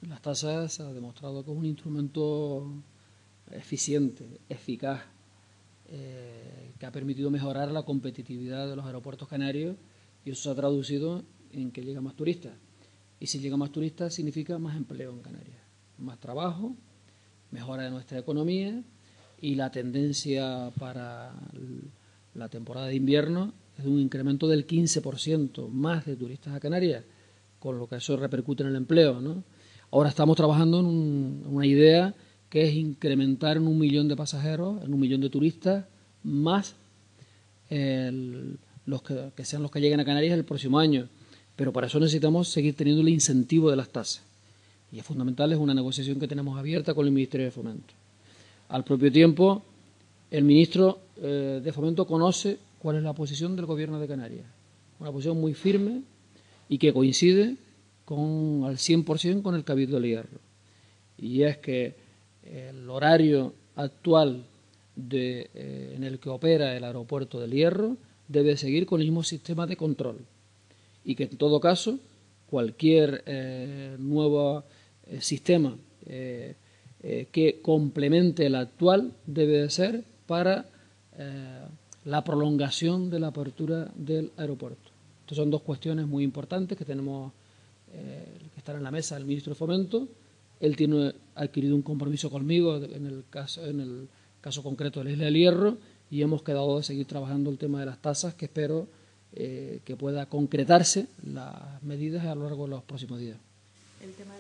Las tasas se ha demostrado que es un instrumento eficiente, eficaz, que ha permitido mejorar la competitividad de los aeropuertos canarios, y eso se ha traducido en que llegan más turistas. Y si llegan más turistas significa más empleo en Canarias, más trabajo, mejora de nuestra economía, y la tendencia para la temporada de invierno es un incremento del 15% más de turistas a Canarias, con lo que eso repercute en el empleo, ¿no? Ahora estamos trabajando en una idea que es incrementar en 1 millón de pasajeros, en 1 millón de turistas, más los que sean los que lleguen a Canarias el próximo año. Pero para eso necesitamos seguir teniendo el incentivo de las tasas. Y es fundamental, es una negociación que tenemos abierta con el Ministerio de Fomento. Al propio tiempo, el ministro de Fomento conoce cuál es la posición del Gobierno de Canarias. Una posición muy firme y que coincide al 100% con el Cabildo del Hierro. Y es que el horario actual en el que opera el aeropuerto del Hierro debe seguir con el mismo sistema de control, y que en todo caso cualquier nuevo sistema que complemente el actual debe de ser para la prolongación de la apertura del aeropuerto. Estas son dos cuestiones muy importantes que tenemos que estar en la mesa del ministro de Fomento. Él tiene adquirido un compromiso conmigo en el caso concreto de la Isla del Hierro, y hemos quedado de seguir trabajando el tema de las tasas, que espero que pueda concretarse las medidas a lo largo de los próximos días.